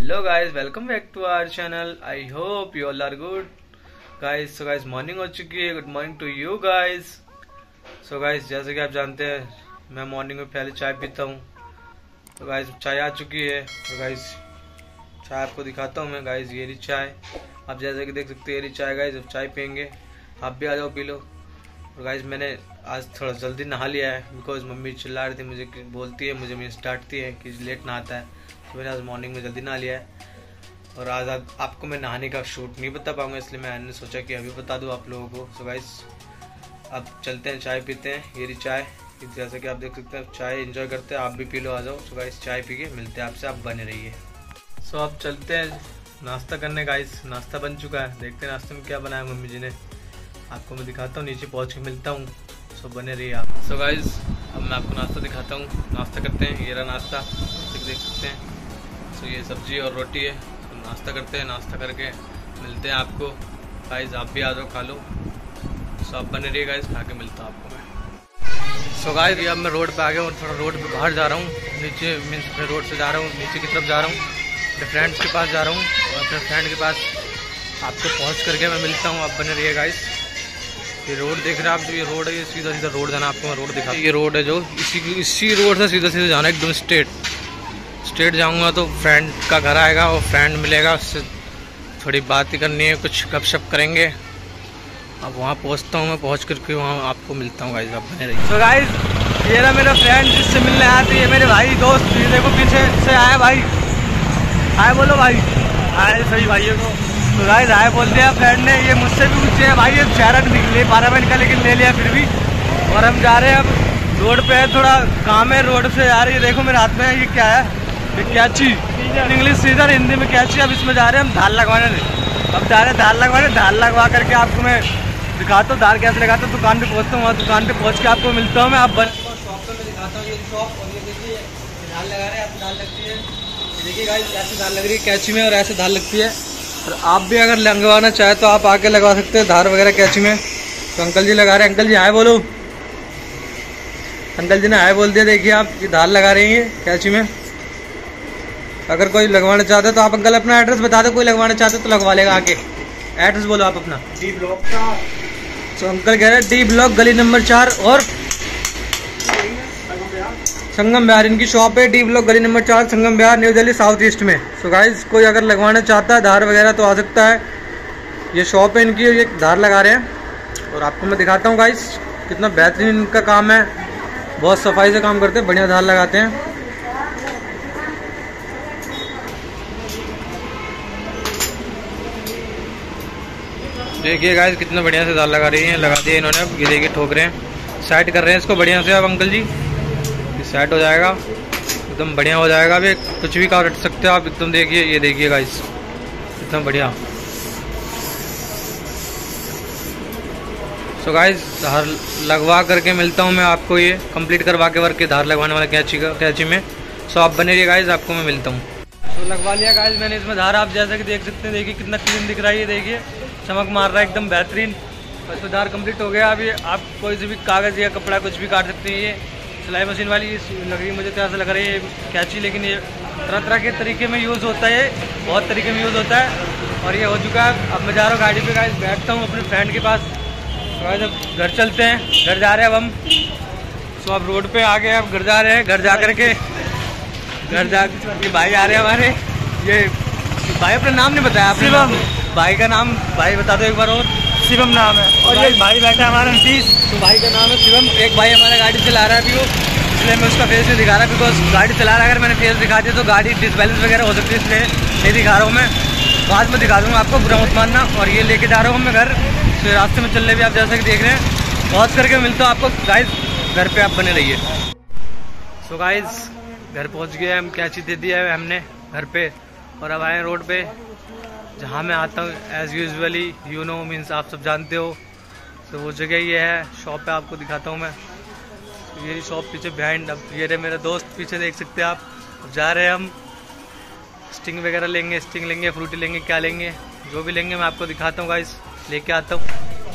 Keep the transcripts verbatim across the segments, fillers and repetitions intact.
Hello guys, welcome back to our channel. I hope you all are good guys. So guys morning हो चुकी है। Good morning to you guys. So guys जैसे कि आप जानते हैं मैं मॉर्निंग में पहले चाय पीता हूँ। तो गाइस चाय आ चुकी है। तो गाइस चाय आपको दिखाता हूँ मैं। गाइस ये रही चाय, आप जैसे कि देख सकते हैं ये रही चाय। गाइस अब चाय पियेंगे, आप भी आ जाओ पी लो। और गाइस मैंने आज थोड़ा जल्दी नहा लिया है बिकॉज मम्मी चिल्ला रही थी मुझे, बोलती है मुझे मुझे डांटती है कि लेट नहाता है। तो मैंने आज मॉर्निंग में जल्दी नहा लिया है। और आज आप, आपको मैं नहाने का शूट नहीं बता पाऊंगा, इसलिए मैंने सोचा कि अभी बता दूं आप लोगों को। सो गाइस अब चलते हैं, चाय पीते हैं। ये रही चाय, जैसे कि आप देख सकते हैं चाय एंजॉय करते हैं, आप भी पी लो, आ जाओ। सो गाइस चाय पी के मिलते हैं आपसे, आप बने रहिए। सो अब चलते हैं नाश्ता करने। गाइस नाश्ता बन चुका है, देखते हैं नाश्ते में क्या बनाया मम्मी जी ने। आपको मैं दिखाता हूँ, नीचे पहुँच के मिलता हूँ। सो बने रहिए आप। सो गाइस अब मैं आपको नाश्ता दिखाता हूँ। नाश्ता करते हैं, ये रहा नाश्ता, देख सकते हैं। सो ये सब्जी और रोटी है। तो नाश्ता करते हैं, नाश्ता करके मिलते हैं आपको। गाइस आप भी आ जाओ, खा लो। सो आप बने रहिए गाइस, खा के मिलता हूँ आपको मैं। सो गाइस अब मैं रोड पे आ गया हूँ, थोड़ा रोड पे बाहर जा रहा हूँ। नीचे मीन्स अपने रोड से जा रहा हूँ, नीचे की तरफ जा रहा हूँ, अपने फ्रेंड्स के पास जा रहा हूँ। और अपने फ्रेंड के पास आपको पहुँच करके मैं मिलता हूँ, आप बने रहिए गाइस। ये रोड देख रहे हैं आप, जो ये रोड है ये सीधा सीधा रोड जाना। आपको मैं रोड दिखा, ये रोड है जो इसी इसी रोड से सीधा सीधा जाना, एकदम स्ट्रेट स्ट्रेट जाऊंगा तो फ्रेंड का घर आएगा और फ्रेंड मिलेगा, उससे थोड़ी बात ही करनी है, कुछ गपशप करेंगे। अब वहाँ पहुँचता हूँ मैं, पहुँच करके वहाँ आपको मिलता हूँ गाइस, आप बने रहिए। तो गाइस ये रहा मेरा फ्रेंड जिससे मिलने आया था, ये मेरे भाई दोस्त। ये देखो पीछे से आया भाई, हाय बोलो भाई, हाय सही भाइयों को। तो गाइस हाय बोल दिया फ्रेंड ने। ये मुझसे भी पूछे हैं भाई, ये चेहरा नहीं ले पा रहा मैं इनका, लेकिन ले लिया फिर भी। और हम जा रहे हैं अब रोड पे है, थोड़ा काम है रोड से यार। ये देखो मेरे हाथ में ये क्या है, ये कैची, इंग्लिश सीजर, हिंदी में कैची। अब इसमें जा रहे हैं हम धार लगवाने। अब जा रहे हैं धार लगवाने, धार लगवा करके आपको मैं दिखाता हूँ धार कैसे लगाता हूँ। दुकान पे पहुँचता हूँ, वहाँ दुकान पे पहुँच के आपको मिलता हूँ मैं। आप बन शॉप पे मैं दिखाता हूँ ये शॉप। और ये देखिए धार लगा रहे हैं, आप धार लगती है। ये देखिए गाइस ऐसे धार लग रही है कैची में, और ऐसे धार लगती है। और आप भी अगर लगवाना चाहे तो आप आके लगवा सकते हैं धार वगैरह कैची में। तो अंकल जी लगा रहे हैं, अंकल जी हाय बोलो। अंकल जी ने हाय बोल दिया। देखिए आप ये धार लगा रही हैं कैची में। अगर कोई लगवाना चाहता है तो आप अंकल अपना एड्रेस बता दो, कोई लगवाना चाहते तो लगवा लेगा आके। एड्रेस बोलो आप अपना। डी ब्लॉक का। तो अंकल कह रहे हैं डी ब्लॉक गली नंबर चार और संगम बिहार इनकी शॉप है। डी ब्लॉक गली नंबर चार, Sangam Vihar, New Delhi, south east में। सो गाइस कोई अगर लगवाना चाहता है धार वगैरह तो आ सकता है। ये शॉप है इनकी, ये धार लगा रहे हैं। और आपको मैं दिखाता हूँ गाइस कितना बेहतरीन इनका काम है, बहुत सफाई से काम करते हैं, बढ़िया धार लगाते हैं। देखिए गाइस कितना बढ़िया से धार लगा रही हैं, लगा दिए इन्होंने। अब ये देखिए ठोक रहे हैं, साइड कर रहे हैं इसको बढ़िया से। अब अंकल जी सेट हो जाएगा, एकदम बढ़िया हो जाएगा। अभी कुछ भी काट सकते हो आप एकदम। देखिए ये देखिए गाइस एकदम बढ़िया। सो गाइस धार लगवा करके मिलता हूँ मैं आपको, ये कंप्लीट करवा के वर्क धार लगवाने वाला कैची का कैची में। सो आप बने रहिए गाइस, आपको मैं मिलता हूँ। तो लगवा लिया गाइस मैंने इसमें धार, आप जैसा कि देख सकते हैं। देखिए कितना क्लीन दिख रहा है, ये देखिए चमक मार रहा है एकदम बेहतरीन। बस तो धार कंप्लीट हो गया। अभी आप कोई से भी कागज़ या कपड़ा कुछ भी काट सकते हैं। ये सिलाई मशीन वाली लग रही है मुझे, तो ऐसा लग रही है कैची, लेकिन ये तरह तरह के तरीके में यूज़ होता है, बहुत तरीके में यूज़ होता है। और ये हो चुका है। अब मैं जा रहा हूँ गाड़ी पे गाइस, बैठता हूँ अपने फ्रेंड के पास। तो जब घर चलते हैं, घर जा रहे हैं अब हम। सो अब रोड पे आ गए, अब घर जा रहे हैं। घर जा कर के घर जा ये भाई आ रहे हैं हमारे। ये भाई अपना नाम नहीं बताया आपने, भाई का नाम भाई बता दो एक बार। और शिवम नाम है। और ये भाई बैठा है हमारा नीतीश, तो भाई का नाम है शिवम। एक भाई हमारा गाड़ी चला रहा है अभी वो, इसलिए मैं उसका फेस नहीं दिखा रहा, बिकॉज गाड़ी चला रहा है। अगर मैंने फेस दिखा दिया तो गाड़ी डिसबैलेंस वगैरह हो सकती है, इसलिए नहीं दिखा रहा हूँ मैं। बाद में दिखा दूँगा आपको, बुरा मत मानना। और ये लेके जा रहा हूँ मैं घर। तो रास्ते में चलने भी आप जैसा कि देख रहे हैं। पहुँच करके मिलता हूँ आपको गाइस घर पर, आप बने रहिए। सो गाइस घर पहुँच गए हम, कैची दे दिया है हमने घर पे। और अब आए रोड पे जहाँ मैं आता हूँ as usually, you know means आप सब जानते हो। तो वो जगह ये है, शॉप पे आपको दिखाता हूँ मैं। तो ये शॉप पीछे बिहाइंड। अब ये रहे मेरे दोस्त पीछे, देख सकते हैं आप। अब जा रहे हैं हम, स्टिंग वगैरह लेंगे, स्टिंग लेंगे, फ्रूटी लेंगे, क्या लेंगे, जो भी लेंगे मैं आपको दिखाता हूँ गाइस, लेके आता हूँ।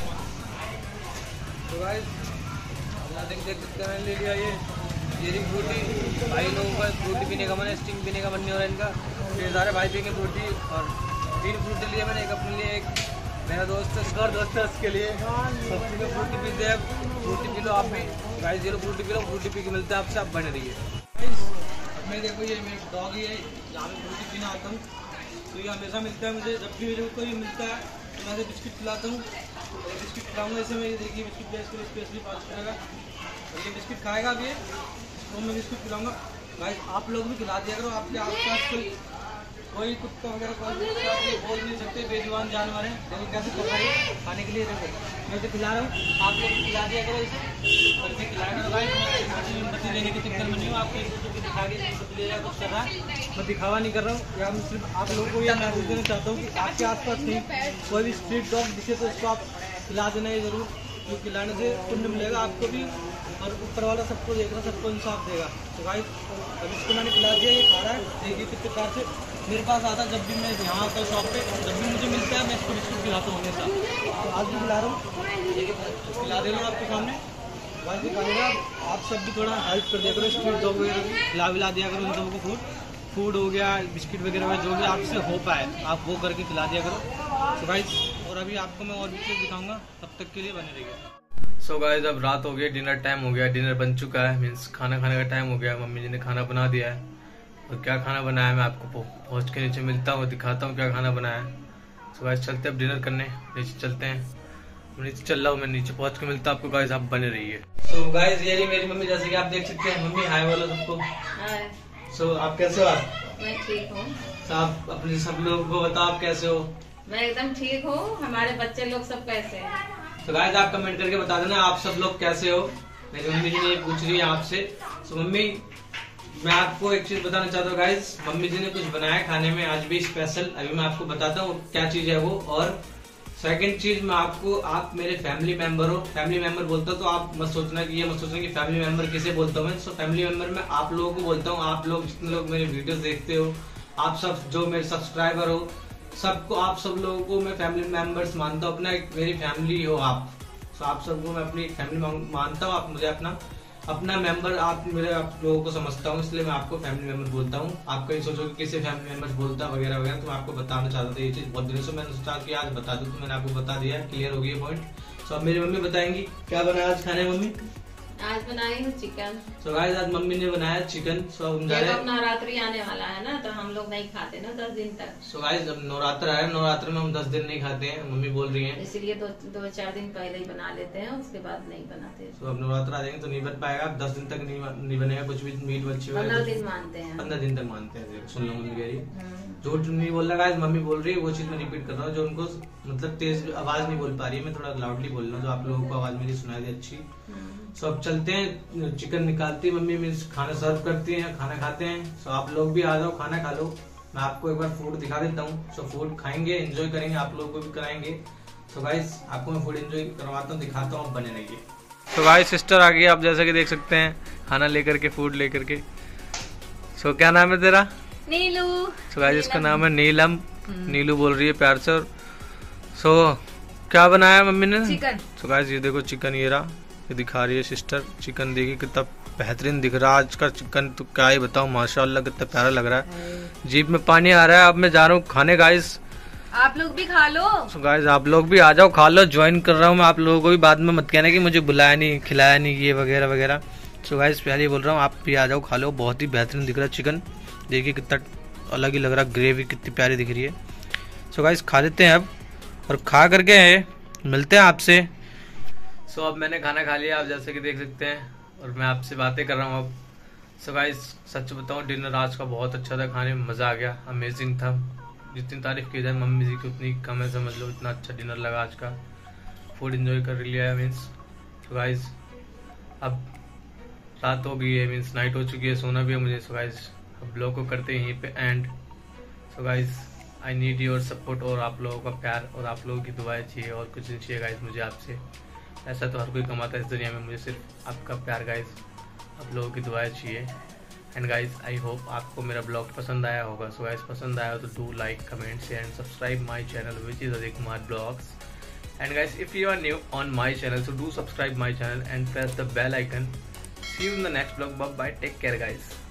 तो गाइस देख सकते हैं ले लिया ये ये फ्रूटी। भाई लोगों का फ्रूटी पीने का मन है, स्टिंग पीने का मन नहीं हो रहा है इनका। ढेर सारे भाई पियेंगे फ्रूटी, और तीन फ्रूटी लिए मैंने, एक अपने लिए, एक मेरा दोस्त है, और दोस्त है उसके लिए। सब लोग फ्रूटी पीते हैं, फ्रूटी पी लो आप भी गाइस, ये लो फ्रूटी पी लो, फ्रूटी पी के मिलता है आपसे, आप बने रहिए। मैं देखो ये मेरा डॉग ही है, यहाँ पे फ्रूटी पीना आता हूँ, तो ये हमेशा मिलता है मुझे, जब भी मेरे को ये मिलता है तो मैं बिस्किट खिलाता हूँ, बिस्किट खिलाऊंगा इसे मैं। ये देखिए बिस्किट बेच कर स्पेशली पास करेगा, और ये बिस्किट खाएगा अब, ये तो मैं बिस्किट खिलाऊंगा भाई। आप लोग भी खिला दिया करो, आपके आसपास कोई कोई कुत्ता वगैरह कोई आप ये बोल नहीं सकते, बेजुबान जानवर है, देखो कैसे पकाई खाने के लिए। देखो मैं तो खिला रहा हूँ, आप लोग खिला दिया करो इसे, और इसे खिलाया करो भाई। मैं बत्ती लेने के चक्कर में नहीं हूँ, आपके कुछ दिखा के ले जाए कुछ कर रहा है, मैं दिखावा नहीं कर रहा हूँ। या मैं सिर्फ आप लोगों को ये मैसेज देना चाहता हूँ कि आपके आसपास कहीं कोई भी स्ट्रीट डॉग दिखे तो इसको आप खिला देना है ज़रूर, क्योंकि खिलाने से पुण्य मिलेगा आपको भी, और ऊपर वाला सबको देख रहा, सबको इंसाफ देगा। तो भाई अब इसको मैंने खिला दिया, ये खा रहा है, देखिए कितने प्यार से मेरे पास आता, जब भी मैं यहाँ आता हूँ शॉप पे, जब भी मुझे मिलता है मैं इसको बिस्कुट खिलाता हूँ हमेशा, तो आज भी खिला रहा हूँ, खिला दे रहा हूँ आपके सामने। भाई भी खाएगा, आप सब भी थोड़ा हेल्प कर दिया करो, स्ट्रीट डॉग वगैरह खिला विला दिया करो, उन सबको फूड फूड हो गया, बिस्किट वगैरह में जो भी आपसे हो पाए आप वो करके खिला दिया करो। तो गाइस और अभी आपको मैं और भी चीज़ दिखाऊंगा, तब तक के लिए बने रहिए। सो गाइस अब रात हो गई, डिनर टाइम हो गया, डिनर बन चुका है, मीन्स खाना खाने का टाइम हो गया। मम्मी जी ने खाना बना दिया है, और क्या खाना बनाया है मैं आपको पहुंच के नीचे मिलता हूँ, दिखाता हूँ क्या खाना बनाया है। सो गाइस चलते हैं अब डिनर करने, नीचे चलते हैं। मैं नीचे चल रहा हूँ, मैं नीचे पहुंच के मिलता हूँ आपको गाइस, आप बने रहिए। सो गाइस ये रही मेरी मम्मी, जैसे कि आप देख सकते हैं। मम्मी हाय बोलो सबको। सो so, आप कैसे हो? आप मैं ठीक हूँ। so, आप अपने सब लोगों को बताओ आप कैसे हो? मैं एकदम ठीक हूँ। हमारे बच्चे लोग सब कैसे हैं? तो so, गाइस आप कमेंट करके बता देना आप सब लोग कैसे हो। मेरी मम्मी जी ने पूछ रही है आपसे। सो so, मम्मी मैं आपको एक चीज बताना चाहता हूँ गाइस, मम्मी जी ने कुछ बनाया खाने में आज भी स्पेशल, अभी मैं आपको बताता हूँ क्या चीज है वो। और सेकंड चीज मैं आपको, आप मेरे फैमिली मेंबर हो, फैमिली मेंबर बोलता हूँ तो आप मत सोचना कि ये मत सोचना कि फैमिली मेंबर किसे बोलता हूँ मैं। सो फैमिली मेंबर मैं आप लोगों को बोलता हूँ, आप लोग जितने लोग मेरे वीडियोस देखते हो, आप सब जो मेरे सब्सक्राइबर हो, सबको, आप सब लोगों को मैं फैमिली मेंबर्स मानता हूँ, अपना एक मेरी फैमिली हो आप। सो आप सबको मैं अपनी फैमिली मानता हूँ, आप मुझे अपना अपना मेंबर, आप मेरे आप लोगों को समझता हूँ, इसलिए मैं आपको फैमिली मेंबर बोलता हूँ। आप कहीं सोचो कि किसी फैमिली मेंबर्स बोलता वगैरह वगैरह, तो मैं आपको बताना चाहता था ये चीज बहुत दिनों से, मैंने सोचा कि आज बता दूं, तो मैंने आपको बता दिया, क्लियर हो गया पॉइंट। सो अब मेरी मम्मी बताएंगी क्या बनाया आज खाने। मम्मी आज बनाई हूँ चिकन। सो गाइस आज मम्मी ने बनाया चिकन। सो हम जा रहे हैं, नवरात्रि आने वाला है ना, तो हम लोग नहीं खाते ना दस दिन तक। सो गाइस अब नवरात्र आया, नवरात्र में हम दस दिन नहीं खाते हैं, मम्मी बोल रही है, इसलिए दो दो चार दिन पहले ही बना लेते हैं, उसके बाद नहीं बनाते। सो अब नवरात्र आ जाएंगे तो नहीं बन पाएगा, दस दिन तक नहीं नहीं बनेगा कुछ भी, मीट मच्छी पंद्रह दिन मानते हैं, पंद्रह दिन तक मानते हैं। सुन लो मम्मी कह रही, झूठ नहीं बोल रहा गाइस, मम्मी बोल रही है वो चीज मैं रिपीट कर रहा हूँ, जो उनको मतलब तेज आवाज नहीं बोल पा रही है, मैं थोड़ा लाउडली बोल रहा हूँ, जो आप लोगों को आवाज मेरी सुनाई दे अच्छी। सो अब चलते हैं, चिकन निकालती है मम्मी, मीन्स खाना सर्व करती है, खाना खाते हैं। सो आप लोग भी आ जाओ, खाना खा लो, मैं आपको एक बार फूड दिखा देता हूँ। सो फूड खाएंगे, एंजॉय करेंगे, आप लोगों को भी कराएंगे। सो गाइस आपको मैं फूड एंजॉय करवाता हूँ, दिखाता हूँ, बने रहिए। तो गाइस सिस्टर आ गई, आप जैसा कि देख सकते हैं, खाना लेकर के, फूड लेकर के। सो क्या नाम है तेरा? नीलू। सो गाइस इसका नाम है नीलम, नीलू बोल रही है प्यार से। सो क्या बनाया मम्मी ने? चिकन। सो गाइस ये देखो चिकन, ये रहा, ये दिखा रही है सिस्टर चिकन, देखिए कितना बेहतरीन दिख रहा है आज का चिकन, तो क्या ही बताऊं, माशाल्लाह कितना प्यारा लग रहा है, जीभ में पानी आ रहा है। अब मैं जा रहा हूँ खाने गाइस, आप लोग भी खा लो। so गाइस आप लोग भी आ जाओ, खा लो, ज्वाइन कर रहा हूँ मैं आप लोगों को भी, बाद में मत कहना कि मुझे बुलाया नहीं, खिलाया नहीं, ये वगैरह वगैरह। सो गाइस पहले बोल रहा हूँ आप भी आ जाओ, खा लो, बहुत ही बेहतरीन दिख रहा है चिकन, देखिए कितना अलग ही लग रहा है, ग्रेवी कितनी प्यारी दिख रही है। सो गाइस खा लेते हैं अब, और खा करके मिलते हैं आपसे। सो so, अब मैंने खाना खा लिया, आप जैसे कि देख सकते हैं, और मैं आपसे बातें कर रहा हूँ अब। सो so गाइस सच बताऊँ, डिनर आज का बहुत अच्छा था, खाने में मज़ा आ गया, अमेजिंग था, जितनी तारीफ की जाए मम्मी जी की उतनी कम है, समझ लो, इतना अच्छा डिनर लगा आज का, फूड एंजॉय कर लिया है मीन्स। सो गाइस अब रात हो गई है, मीन्स नाइट हो चुकी है, सोना भी है मुझे। सो गाइस अब ब्लॉग को करते हैं यहीं पे end. So guys I need your support, और आप लोगों का प्यार, और आप लोगों की दुआएं चाहिए, और कुछ नहीं चाहिए गाइस मुझे आपसे। ऐसा तो हर कोई कमाता है इस दुनिया में, मुझे सिर्फ आपका प्यार गाइस, आप लोगों की दुआएं चाहिए। एंड गाइस आई होप आपको मेरा ब्लॉग पसंद आया होगा। सो गाइस पसंद आया तो do like, comment, share and subscribe my channel which is Ajay Kumar vlogs. And guys if you are new on my channel, so do subscribe my channel and press the bell icon. See you in the next vlog, bye bye, take care guys.